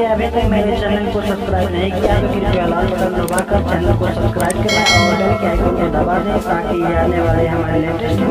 अभी तक मेरे चैनल को सब्सक्राइब नहीं किया तो कृपया लाल बटन दबाकर चैनल को सब्सक्राइब करें और बेल के आइकन को दबा दें ताकि आने वाले हमारे लेटेस्ट